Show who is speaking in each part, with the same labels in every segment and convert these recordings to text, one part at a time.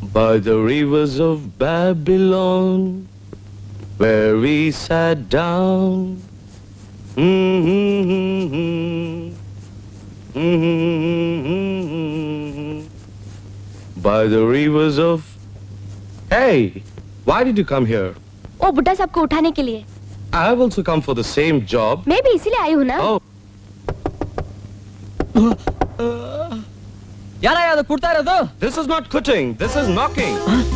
Speaker 1: By the rivers of Babylon, where we sat down. By the rivers of... Hey, why did you come here?
Speaker 2: ओ बुड्ढा साहब को उठाने के लिए।
Speaker 1: I have also come for the same job.
Speaker 2: मैं भी इसीलिए आई हूँ ना।
Speaker 1: Oh.
Speaker 3: यार यार कुड़ता रहे तो?
Speaker 1: This is not quitting. This is knocking.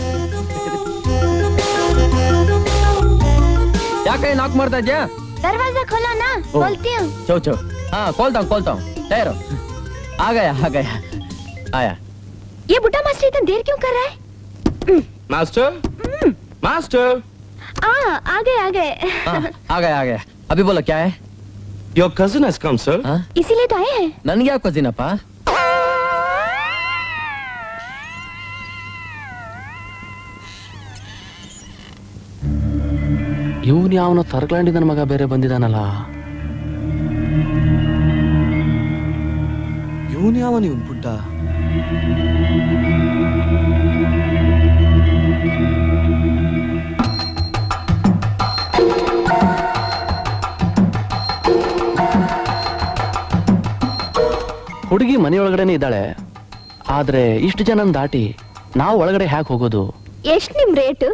Speaker 3: क्या कहीं नॉक मारता है?
Speaker 2: दरवाजा खोला ना, खोलती हूँ।
Speaker 3: चो हाँ खोलता हूँ ठहरो। आ गया आया।
Speaker 2: ये बुड्ढा मास्टर इतना देर क्यों कर रहा है?
Speaker 1: Master? Master?
Speaker 2: आ गए
Speaker 3: आ गया अभी बोलो क्या है?
Speaker 1: Your cousin has come, sir.
Speaker 2: इसीलिए तो आए हैं।
Speaker 3: नन्गे आपको जिनपा
Speaker 4: ಇವನು ಯಾವನೋ ತರ್ಕಲಾಂಡಿ ನನ್ನ ಮಗ ಬೇರೆ ಬಂದಿದ್ದಾನಲ್ಲ.
Speaker 5: ಇವನು ಯಾವನು ಇವನು ಪುಟ್ಟ?
Speaker 4: ಹುಡುಗಿ ಮನೆಯೊಳಗಡೆನೆ ಇದ್ದಾಳೆ. ಆದ್ರೆ ಇಷ್ಟು ಜನ ದಾಟಿ ನಾವು ಒಳಗಡೆ ಹ್ಯಾಕ್ ಹೋಗೋದು?
Speaker 2: ಎಷ್ಟು ನಿಮ್ ರೇಟ್?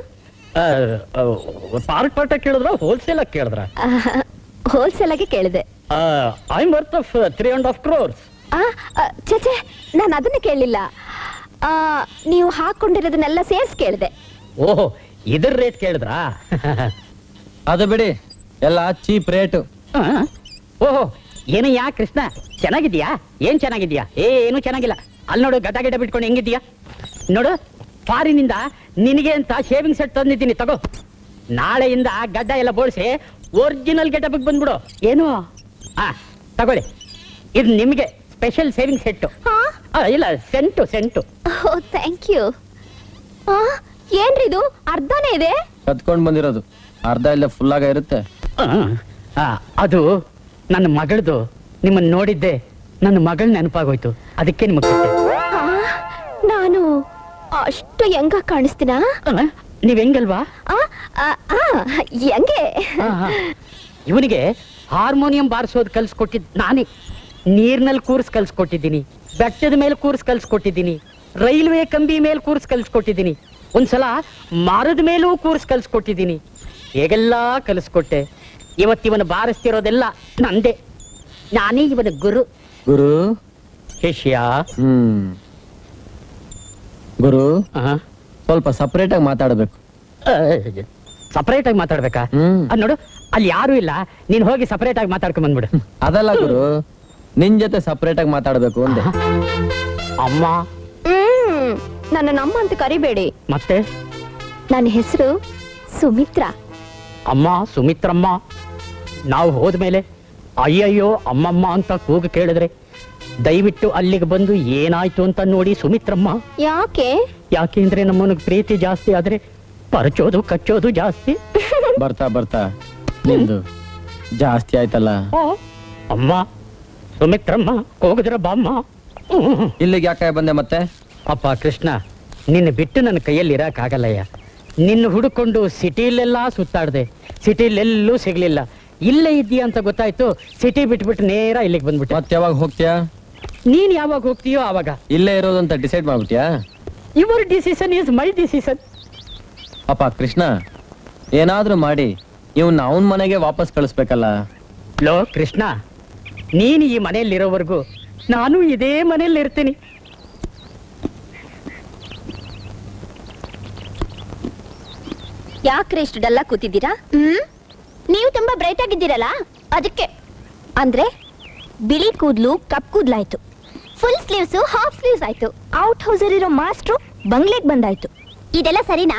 Speaker 3: ಪಾರ್ಟ್ ಕೇಳಿದ್ರ ಹೋಲ್ಸೇಲ್ ಆಗಿ ಕೇಳಿದ್ರ?
Speaker 2: ಹೋಲ್ಸೇಲ್ ಆಗಿ ಕೇಳಿದೆ.
Speaker 3: I am worth of 3.5 crores.
Speaker 2: ಚೇಚೆ ನಾನು ಅದನ್ನ ಕೇಳಲಿಲ್ಲ. ನೀವು ಹಾಕೊಂಡಿರೋದನ್ನೆಲ್ಲ ಸೇರ್ಸ್ ಕೇಳಿದೆ.
Speaker 3: ಓಹೋ ಇದ್ರ ರೇಟ್ ಕೇಳಿದ್ರಾ? ಅದು ಬಿಡಿ, ಎಲ್ಲ ಚೀಪ್ ರೇಟ್. ಓಹೋ ಏನಯ್ಯ ಕೃಷ್ಣ, ಚೆನ್ನಾಗಿದ್ಯಾ? ಏನ್ ಚೆನ್ನಾಗಿದ್ಯಾ? ಏನು ಚೆನ್ನಾಗಿಲ್ಲ. ಅಲ್ಲಿ ನೋಡು, ಗಡ್ಡ ಗಿಡ ಬಿಟ್ಕೊಂಡು ಹೆಂಗಿದ್ಯಾ ನೋಡು. ಫಾರಿನಿಂದ ನಿನಗೆ ಅಂತ ಶೇವಿಂಗ್ ಸೆಟ್ ತಂದಿದ್ದೀನಿ, ತಗೋ. ನಾಳೆಯಿಂದ ಗಡ್ಡ ಎಲ್ಲ ಬೋಳ್ಸಿ ಒರಿಜಿನಲ್ ಗೆಟಪ್ಗೆ ಬಂದ್ಬಿಡು. ಏನು? ತಗೊಳ್ಳಿ, ಇದು ನಿಮಗೆ ಸ್ಪೆಷಲ್ ಸೇವಿಂಗ್ ಸೆಟ್. ಇಲ್ಲ, ಸೆಂಟು.
Speaker 2: Thank you. ಏನ್ರಿ ಇದು? ಅರ್ಧನೇ ಇದೆ.
Speaker 3: ಕತ್ಕೊಂಡ್ ಬಂದಿರೋದು ಅರ್ಧ ಇಲ್ಲ, ಫುಲ್ ಆಗ ಇರುತ್ತೆ. ಅದು ನನ್ನ ಮಗಳದು. ನಿಮ್ಮನ್ನ ನೋಡಿದ್ದೆ ನನ್ನ ಮಗಳ ನೆನಪಾಗೋಯ್ತು, ಅದಕ್ಕೆ ನಿಮಗೆ
Speaker 2: ನಾನು ಅಷ್ಟು ಹೆಂಗ ಕಾಣಿಸ್ತೀನ?
Speaker 3: ನೀವ್ ಹೆಂಗಲ್ವಾ?
Speaker 2: ಹೆಂಗೆ?
Speaker 3: ಇವನಿಗೆ ಹಾರ್ಮೋನಿಯಂ ಬಾರಿಸೋದು ಕಲ್ಸ್ಕೊಟ್ಟಿದ್ ನಾನೇ. ನೀರ್ನಲ್ಲಿ ಕೂರ್ಸ್ ಕಲ್ಸ್ಕೊಟ್ಟಿದ್ದೀನಿ, ಬೆಟ್ಟದ ಮೇಲೆ ಕೂರ್ಸ್ ಕಲ್ಸ್ಕೊಟ್ಟಿದ್ದೀನಿ, ರೈಲ್ವೆ ಕಂಬಿ ಮೇಲೆ ಕೂರ್ಸ್ ಕಲ್ಸ್ಕೊಟ್ಟಿದ್ದೀನಿ, ಒಂದ್ಸಲ ಮರದ ಮೇಲೂ ಕೂರ್ಸ್ ಕಲ್ಸ್ಕೊಟ್ಟಿದ್ದೀನಿ. ಹೇಗೆಲ್ಲಾ ಕಲಿಸ್ಕೊಟ್ಟೆ. ಇವತ್ತಿವನು ಬಾರಿಸ್ತಿರೋದೆಲ್ಲ ನಂದೇ. ನಾನೇ ಇವನ ಗುರು. ಶಿಷ್ಯ.
Speaker 4: ಗುರು, ಸ್ವಲ್ಪ ಸಪರೇಟ್ ಆಗಿ ಮಾತಾಡಬೇಕು.
Speaker 3: ಸಪರೇಟ್ ಆಗಿ ಮಾತಾಡ್ಬೇಕಾ? ನೋಡು, ಅಲ್ಲಿ ಯಾರು ಇಲ್ಲ, ನೀನ್ ಹೋಗಿ ಸಪರೇಟ್ ಆಗಿ ಮಾತಾಡ್ಕೊಂಡ್ ಬಂದ್ಬಿಡು.
Speaker 4: ಅದಲ್ಲ ಗುರು, ನಿನ್ ಜೊತೆ ಸಪರೇಟ್ ಆಗಿ ಮಾತಾಡ್ಬೇಕು ಅಂದೆ.
Speaker 3: ಅಮ್ಮ.
Speaker 2: ನನ್ನ ಅಮ್ಮ ಅಂತ ಕರಿಬೇಡಿ.
Speaker 3: ಮತ್ತೆ?
Speaker 2: ನನ್ನ ಹೆಸರು ಸುಮಿತ್ರಾ.
Speaker 3: ಅಮ್ಮ ಸುಮಿತ್ರಮ್ಮ. ನಾವು ಹೋದ್ಮೇಲೆ ಅಯ್ಯಯ್ಯೋ ಅಮ್ಮಮ್ಮ ಅಂತ ಕೂಗು ಕೇಳಿದ್ರೆ ದಯವಿಟ್ಟು ಅಲ್ಲಿಗೆ ಬಂದು ಏನಾಯ್ತು ಅಂತ ನೋಡಿ ಸುಮಿತ್ರಮ್ಮ. ಯಾಕೆ ಅಂದ್ರೆ ನಮ್ಮನಿಗೆ ಪ್ರೀತಿ ಜಾಸ್ತಿ ಆದ್ರೆ ಪರಚೋದು ಕಚ್ಚೋದು ಜಾಸ್ತಿ.
Speaker 4: ಬರ್ತಾ ನಿಂದು ಜಾಸ್ತಿ ಆಯ್ತಲ್ಲ.
Speaker 3: ಅಮ್ಮ ಸುಮಿತ್ರಮ್ಮ ಹೋಗಿದ್ರ ಬಾಮ್ಮ.
Speaker 4: ಇಲ್ಲಿಗೆ ಯಾಕೆ ಬಂದೆ ಮತ್ತೆ?
Speaker 3: ಅಪ್ಪ ಕೃಷ್ಣ, ನಿನ್ನ ಬಿಟ್ಟು ನನ್ನ ಕೈಯಲ್ಲಿ ಇರಕ್ಕಾಗಲ್ಲಯ್ಯ. ನಿನ್ನ ಹುಡುಕೊಂಡು ಸಿಟಿಲೆಲ್ಲ ಸುತ್ತಾಡ್ದೆ, ಸಿಟಿಲೆಲ್ಲೂ ಸಿಗ್ಲಿಲ್ಲ. ಇಲ್ಲೇ ಇದ್ದೀಯ ಅಂತ ಗೊತ್ತಾಯ್ತು, ಸಿಟಿ ಬಿಟ್ಬಿಟ್ಟು ನೇರ ಇಲ್ಲಿಗೆ ಬಂದ್ಬಿಟ್ಟೆ.
Speaker 4: ಮತ್ತೆ ಯಾವಾಗ ಹೋಗ್ತೀಯಾ?
Speaker 3: ನೀನ್ ಯಾವಾಗ ಹೋಗ್ತೀಯೋ ಆವಾಗ.
Speaker 4: ಇಲ್ಲೇ ಇರೋದಂತ ಡಿಸೈಡ್ ಮಾಡ್ಬಿಟ್ಯಾ?
Speaker 3: Your decision is my decision.
Speaker 4: ಅಪ್ಪ ಕೃಷ್ಣ, ಏನಾದ್ರೂ ಮಾಡಿ ಇವನ್ನ ಅವನ್ ಮನೆಗೆ ವಾಪಸ್ ಕಳಿಸ್ಬೇಕಲ್ಲ.
Speaker 3: ಲೋ ಕೃಷ್ಣ, ನೀನು ಈ ಮನೆಯಲ್ಲಿರೋವರೆಗೂ ನಾನು ಇದೇ ಮನೆಯಲ್ಲಿ ಇರ್ತೀನಿ.
Speaker 2: ಯಾಕ್ರೆ ಇಷ್ಟು ಡಲ್ಲ ಕೂತಿದ್ದೀರಾ? ನೀವು ತುಂಬಾ ಬ್ರೈಟ್ ಆಗಿದ್ದೀರಲ್ಲ ಅದಕ್ಕೆ. ಅಂದ್ರೆ ಬಿಳಿ ಕೂದ್ಲು ಕಪ್ ಕೂದ್ಲಾಯ್ತು, ಫುಲ್ ಸ್ಲೀವ್ಸ್ ಹಾಫ್ ಸ್ಲೀವ್ಸ್ ಆಯ್ತು, ಔಟ್ ಹೌಸ್ ಇರೋ ಮಾಸ್ಟ್ರು ಬಂಗ್ಲೆಗ್ ಬಂದಾಯ್ತು. ಇದೆಲ್ಲ ಸರಿನಾ?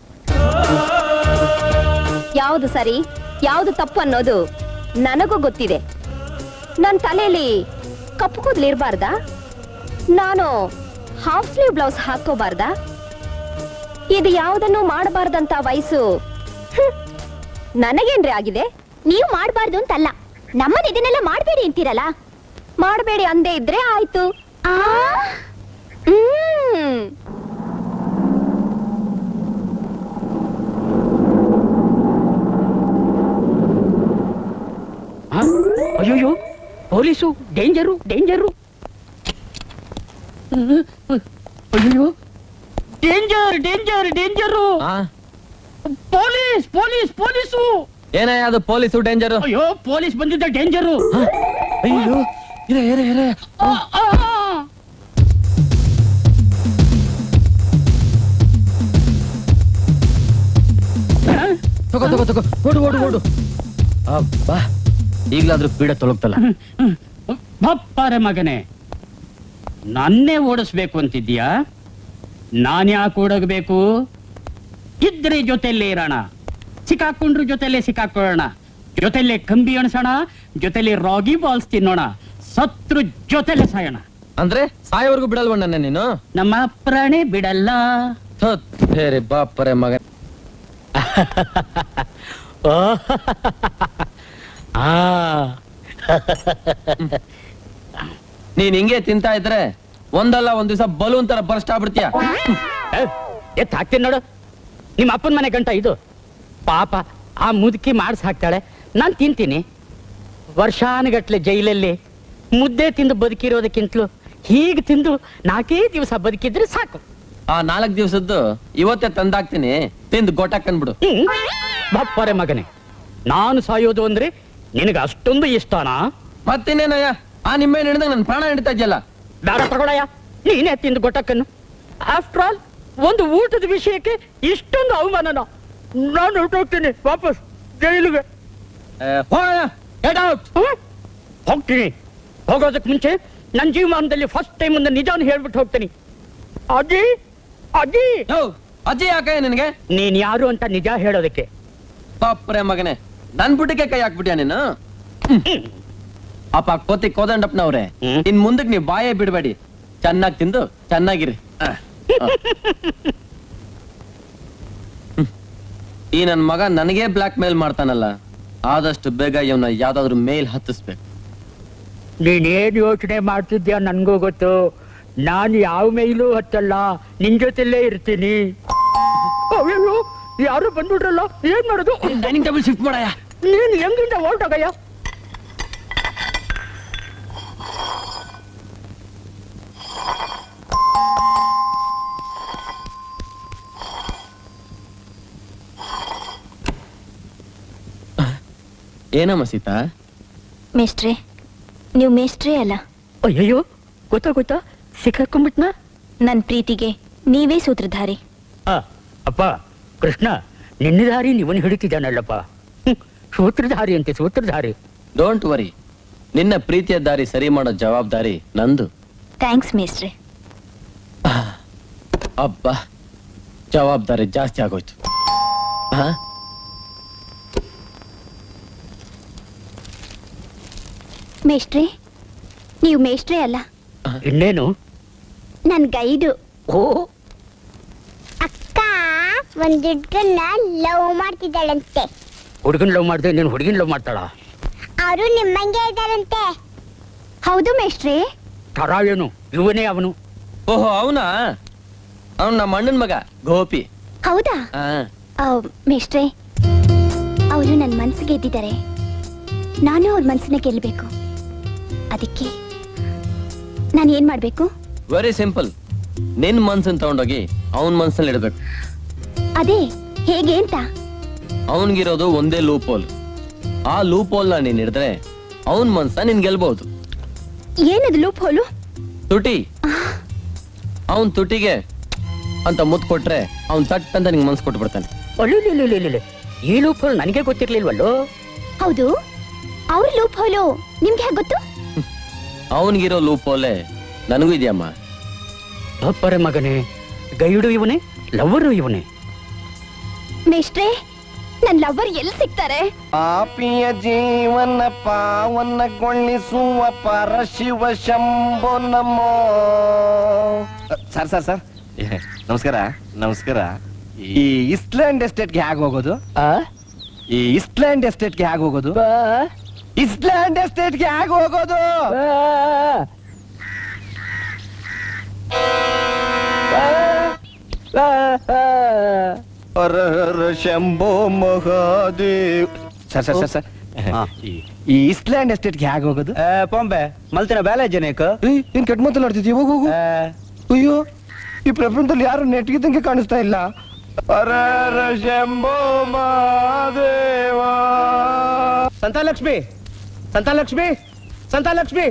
Speaker 2: ಯಾವುದು ಸರಿ ಯಾವುದು ತಪ್ಪು ಅನ್ನೋದು ನನಗೂ ಗೊತ್ತಿದೆ. ನನ್ನ ತಲೆಯಲ್ಲಿ ಕಪ್ಪು ಕೂದ್ಲು ಇರಬಾರ್ದಾ? ನಾನು ಹಾಫ್ ಸ್ಲೀವ್ ಬ್ಲೌಸ್ ಹಾಕೋಬಾರ್ದಾ? ಇದು ಯಾವುದನ್ನು ಮಾಡಬಾರ್ದಂತ ವಯಸ್ಸು ನನಗೇನ್ರಿ ಆಗಿದೆ? ನೀವು ಮಾಡಬಾರ್ದು ಅಂತಲ್ಲ, ನಮ್ಮನ್ನ ಇದನ್ನೆಲ್ಲ ಮಾಡಬೇಡಿ ಅಂತೀರಲ್ಲ. ಮಾಡಬೇಡಿ ಅಂದೇ ಇದ್ರೆ ಆಯ್ತು.
Speaker 3: Police danger danger. ಅಯ್ಯೋ danger danger danger. Police police police.
Speaker 4: ಏನೇ ಅದು ಪೊಲೀಸು ಡೇಂಜರು?
Speaker 3: ಅಯ್ಯೋ ಪೊಲೀಸ್ ಬಂದಿದ್ದ ಡೇಂಜರು.
Speaker 4: ಅಯ್ಯೋ ಇರೇ ಇರೇ ಇರೇ. ತಗೋ ತಗೋ ತಗೋ, ಓಡು ಓಡು ಓಡು. ಅಬ್ಬಾ, ಈಗ್ಲಾದ್ರೂ ಪೀಡೆ ತೊಲಗ್ತಲ್ಲ.
Speaker 3: ಬಪ್ಪಾರೆ ಮಗನೇ, ನನ್ನೇ ಓಡಿಸ್ಬೇಕು ಅಂತಿದ್ಯಾ? ನಾನ್ಯಾಕೆ ಓಡೋಗ್ಬೇಕು? ಇದ್ರೆ ಜೊತೆಯಲ್ಲೇ ಇರೋಣ, ಸಿಕ್ಕಾಕೊಂಡ್ರು ಜೊತೆಯಲ್ಲೇ ಸಿಕ್ಕಾಕೊಳ್ಳೋಣ, ಜೊತೆಯಲ್ಲೇ ಕಂಬಿ ಅಣಸೋಣ, ಜೊತೆಲಿ ರಾಗಿ ಬಾಲ್ಸ್ ತಿನ್ನೋಣ, ಸತ್ರು ಜೊತೆಲೆ ಸಾಯೋಣ.
Speaker 4: ಅಂದ್ರೆ ಸಾಯೋವರೆಗೂ ಬಿಡಲ್ವಣ್ಣ ನೀನು?
Speaker 3: ನಮ್ಮ ಪ್ರಾಣಿ ಬಿಡಲ್ಲ.
Speaker 4: ಬೇರೆ ಬಾಪರೆ ಮಗ. ನೀನ್ ಹಿಂಗೆ ತಿಂತಾ ಇದ್ರೆ ಒಂದಲ್ಲ ಒಂದ್ ದಿವಸ ಬಲೂನ್ ತರ ಬರ್ಸ್ಟ್ ಆಗ್ಬಿಡ್ತೀಯ.
Speaker 3: ಎತ್ ಹಾಕ್ತೀನಿ ನೋಡು, ನಿಮ್ಮ ಅಪ್ಪನ ಮನೆ ಗಂಟ ಇದು. ಪಾಪ ಆ ಮುದುಕಿ ಮಾಡ್ಸ್ ಹಾಕ್ತಾಳೆ, ನಾನ್ ತಿಂತೀನಿ. ವರ್ಷಾನುಗಟ್ಲೆ ಜೈಲಲ್ಲಿ ಮುದ್ದೆ ತಿಂದು ಬದುಕಿರೋದಕ್ಕಿಂತಲೂ ಹೀಗೆ ತಿಂದು 4 ದಿವಸ ಬದುಕಿದ್ರೆ ಸಾಕು.
Speaker 4: ಆ 4 ದಿವಸದ್ದು ಇವತ್ತೇ ತಂದಾಕ್ತೀನಿ, ತಿಂದು ಗೊಟ್ಟಾಕನ್ಬಿಡು.
Speaker 3: ಬಪ್ಪರೆ ಮಗನೇ, ನಾನು ಸಾಯೋದು ಅಂದ್ರೆ ನಿನಗೆ ಅಷ್ಟೊಂದು ಇಷ್ಟನಾ?
Speaker 4: ಮತ್ತಿನ್ನೇನಯ್ಯ, ಆ ನಿಮ್ಮೆ ಹಿಡಿದಾಗ ನನ್ ಪ್ರಾಣ ಹಿಡಿತಾ ಇದೆಯಲ್ಲ.
Speaker 3: ಬೇಡ ತಗೊಳಯ್ಯ, ನೀನೇ ತಿಂದು ಗೊಟ್ಟಕ್ಕನ್ನು. ಆಫ್ಟರ್ ಆಲ್ ಒಂದು ಊಟದ ವಿಷಯಕ್ಕೆ ಇಷ್ಟೊಂದು ಅವಮಾನನ? ನಾನು ಹೊರಟೋಗ್ತೀನಿ ವಾಪಸ್ ಜೈಲಿಗೆ. ಹೋಗ್ತೀನಿ. ಹೋಗೋದಕ್ಕೆ ಮುಂಚೆ ನನ್ನ ಜೀವಮಾನದಲ್ಲಿ ಫಸ್ಟ್ ಟೈಮ್ ಒಂದು ನಿಜಾನ ಹೇಳ್ಬಿಟ್ಟು ಹೋಗ್ತೀನಿ. ಅಜ್ಜಿ ಅಜ್ಜಿ.
Speaker 4: ಅಜ್ಜಿ ಯಾಕೆ ನಿನಗೆ?
Speaker 3: ನೀನ್ ಯಾರು ಅಂತ ನಿಜ ಹೇಳೋದಕ್ಕೆ.
Speaker 4: ಪಾಪ್ರೆ ಮಗನೇ, ನನ್ ಬುಟ್ಟಿಗೆ ಕೈ ಹಾಕ್ಬಿಟ್ಯಾ ನೀನು? ಅಪ್ಪ ಕೋತಿ ಕೋದಂಡಪ್ಪನವ್ರೆ, ಇನ್ ಮುಂದಕ್ಕೆ ನೀವು ಬಾಯೇ ಬಿಡಬೇಡಿ, ಚೆನ್ನಾಗಿ ತಿಂದು ಚೆನ್ನಾಗಿರಿ. ಈ ನನ್ ಮಗ ನನಗೆ ಬ್ಲಾಕ್ ಮೇಲ್ ಮಾಡ್ತಾನಲ್ಲ, ಆದಷ್ಟು ಬೇಗ ಇವನ್ನ ಯಾವ್ದಾದ್ರು ಮೇಲ್ ಹತ್ತಿಸ್ಬೇಕು.
Speaker 3: ನೀನೇನ್ ಯೋಚನೆ ಮಾಡ್ತಿದ್ಯಾ ನನ್ಗೂ ಗೊತ್ತು. ನಾನು ಯಾವ ಮೇಲೂ ಹತ್ತಲ್ಲ, ನಿನ್ ಜೊತೆಲ್ಲೇ ಇರ್ತೀನಿ. ಅಯ್ಯೋ ಯಾರು ಬಂದ್ಬಿಟ್ರಲ್ಲ, ಏನ್ ಮಾಡೋದು?
Speaker 4: ಡೈನಿಂಗ್ ಟೇಬಲ್ ಶಿಫ್ಟ್ ಮಾಡಯ್ಯ.
Speaker 3: ನೀನ್ ಹೆಂಗಿಂದ ಹೊರಟೋಗಯ್ಯ?
Speaker 4: ಏನಮ್ಮ ಸೀತಾ?
Speaker 2: ಮೇಷ್ಟ್ರೆ, ನೀವು ಮೇಷ್ಟ್ರೇ ಅಲ್ಲ.
Speaker 3: ಅಯ್ಯಯ್ಯೋ, ಗೊತ್ತಾ ಸಿಕ್ಕಾಕೊಂಡ್ಬಿಟ್ನಾ?
Speaker 2: ನನ್ನ ಪ್ರೀತಿಗೆ ನೀವೇ ಸೂತ್ರಧಾರಿ.
Speaker 3: ಅಪ್ಪ ಕೃಷ್ಣ, ನಿನ್ನ ದಾರಿ ನೀವನ್ ಹಿಡಿತಿದ್ದಾನಲ್ಲಪ್ಪ. ಸೂತ್ರಧಾರಿ ಅಂತೆ, ಸೂತ್ರಧಾರಿ.
Speaker 4: ಡೋಂಟ್ ವರಿ, ನಿನ್ನ ಪ್ರೀತಿಯ ದಾರಿ ಸರಿ ಮಾಡೋ ಜವಾಬ್ದಾರಿ ನಂದು.
Speaker 2: ಥ್ಯಾಂಕ್ಸ್ ಮೇಷ್ಟ್ರೆ.
Speaker 4: ಅಬ್ಬಾ, ಜವಾಬ್ದಾರಿ ಜಾಸ್ತಿ ಆಗೋಯ್ತು.
Speaker 2: ಮೇಷ್ಟ್ರೆ, ನೀವು ಮೇಷ್ಟ್ರೇ ಅಲ್ಲ.
Speaker 3: ಇನ್ನೇನು?
Speaker 2: ನನ್ ಗೈಡು.
Speaker 3: ಓ,
Speaker 2: ಅಕ್ಕ ಒಂದ್ ಹುಡ್ಗನ್ನ ಲವ್ ಮಾಡ್ತಿದ್ದಾಳಂತೆ.
Speaker 3: ಹುಡುಗನ್ ಲವ್ ಮಾಡ್ದೆ, ನೀನು ಹುಡುಗಿನ ಲವ್ ಮಾಡ್ತಾಳ?
Speaker 2: ಅವರು ನಿಮ್ಮಂಗೆ ಇದ್ದಾರಂತೆ. ಹೌದು ಮೇಷ್ಟ್ರೆ.
Speaker 3: ತರ ಏನು? ಇವನೇ ಅವನು.
Speaker 4: ಓಹೋ, ಅವನಾ? ಅವನ್ ನಮ್ಮ ಅಣ್ಣನ್ ಮಗ ಗೋಪಿ.
Speaker 2: ಹೌದಾ? ಮೇಷ್ಟ್ರೆ, ಅವರು ನನ್ನ ಮನ್ಸಿಗೆ ಗೆದ್ದಿದ್ದಾರೆ, ನಾನು ಅವ್ರ ಮನ್ಸನ್ನ ಗೆಲ್ಲಬೇಕು. ಅದಕ್ಕೆ ನಾನು ಏನ್ ಮಾಡ್ಬೇಕು?
Speaker 4: ವೆರಿ ಸಿಂಪಲ್, ನಿನ್ ಮನ್ಸನ್ ತಗೊಂಡೋಗಿ ಅವನ್ ಮನ್ಸಲ್ಲಿ ಇಡ್ಬೇಕು.
Speaker 2: ಅದೇ ಹೇಗೆ ಅಂತ?
Speaker 4: ಅವನ್ಗಿರೋದು ಒಂದೇ ಲೂಪ್ ಹೋಲ್. ಆ ಲೂಪ್ ಹೋಲ್ ನ ನೀನ್ ಹಿಡಿದ್ರೆ ಅವನ್ ಮನ್ಸ ನಿನ್ ಗೆಲ್ಬಹುದು.
Speaker 2: ಏನದು ಲೂಪ್ ಹೋಲು?
Speaker 4: ತುಟಿ. ಅವನ್ ತುಟಿಗೆ ಅಂತ ಮುತ್ ಕೊಟ್ರೆ ಅವನ್ ತಟ್ ಅಂತ ನಿಂಗೆ ಮನ್ಸ್ ಕೊಟ್ಟು ಬಿಡ್ತಾನೆ.
Speaker 3: ಈ ಲೂಪ್ ಹೋಲ್ ನನಗೆ ಗೊತ್ತಿರ್ಲಿಲ್ವಲ್ಲೋ.
Speaker 2: ಹೌದು, ಅವ್ರ ಲೂಪ್ ಹೋಲು ನಿಮ್ಗೆ ಹೇಗೆ ಗೊತ್ತು?
Speaker 4: ಅವನ್ಗಿರೋ ಲೂಪ್ ಹೋಲೆ ನನಗೂ ಇದೆಯಮ್ಮ.
Speaker 3: ಅಪ್ಪರೆ ಮಗನೇ, ಗೈಡು ಇವನೇ, ಲವ್ವರು ಇವನೇ.
Speaker 2: ಮೇಷ್ಟ್ರೆ, ನನ್ ಲವರ್ ಎಲ್ಲಿ ಸಿಗ್ತಾರೆ?
Speaker 5: ಪಾಪಿಯ ಜೀವನ ಪಾವನಗೊಳಿಸುವ ಪರಶಿವ ಶಂಭೋ ನಮೋ. ಸರ್ ನಮಸ್ಕಾರ. ನಮಸ್ಕಾರ. ಈ ಇಸ್ಲ್ಯಾಂಡ್ ಎಸ್ಟೇಟ್ಗೆ ಹೇಗೆ ಹೋಗೋದು? ಈ ಇಸ್ಲ್ಯಾಂಡ್ ಎಸ್ಟೇಟ್ಗೆ ಹೇಗೆ ಹೋಗೋದು? ಇಸ್ಲ್ಯಾಂಡ್ ಎಸ್ಟೇಟ್ಗೆ ಹೇಗೆ ಹೋಗೋದು? ಹರ ಹರ ಶಂಭೋ ಮಹಾದೇವ್. ಸರ್ ಈ ಇಸ್ಲ್ಯಾಂಡ್ ಎಸ್ಟೇಟ್ಗೆ ಹೇಗೆ ಹೋಗೋದು?
Speaker 3: ಪೊಂಬೆ ಮಲ್ತಿನ ಬೇಲೆ ಜನಕ
Speaker 5: ಏನ್ ಕೆಟ್ಟ ಮಾತಾಡ್ತಿದ್ಯ? ಹೋಗು ಹೋಗು. ಅಯ್ಯೋ, ಈ ಪ್ರಪಂಚದಲ್ಲಿ ಯಾರು ನೆಟ್ಗಿದ್ದಂಗೆ ಕಾಣಿಸ್ತಾ ಇಲ್ಲ. ಹರ ಶಂಭೋ ಮಹಾದೇವ.
Speaker 6: సంతాలక్ష్మి సంతాలక్ష్మి సంతాలక్ష్మి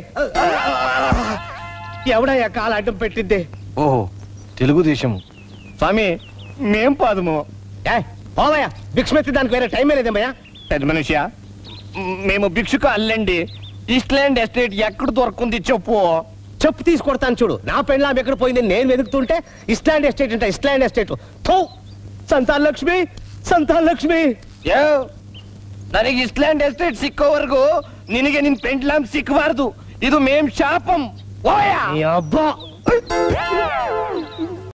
Speaker 6: ఎవడయ్యా కాలు అడ్డం పెట్టింది?
Speaker 5: ఓహో, తెలుగుదేశము. స్వామి, మేం పాదము.
Speaker 6: పోవయ్యా, భిక్షమెత్తి దానికి వేరే టైం లేదమ్మయ్యా.
Speaker 5: పెద్ద మనుష్య, మేము భిక్షుకు అల్లండి. ఇస్లాండ్ ఎస్టేట్ ఎక్కడ దొరకుంది చెప్పు.
Speaker 6: చెప్పు తీసుకొడతాను చూడు. నా పెళ్ళాం ఎక్కడ పోయింది నేను వెతుకుతుంటే ఇస్లాండ్ ఎస్టేట్ అంటే ఇస్లాండ్ ఎస్టేట్. సంతాలక్ష్మి సంతాలక్ష్మి,
Speaker 5: ನನಗೆ ಇಸ್ಲ್ಯಾಂಡ್ ಎಸ್ಟೇಟ್ ಸಿಕ್ಕೋವರೆಗೂ ನಿನಗೆ ನಿನ್ ಪೆಂಡ್ಲಾಮ್ ಸಿಕ್ಕಬಾರ್ದು. ಇದು ಮೇಂ ಶಾಪಂ. ಓಯಾ
Speaker 6: అబ్బా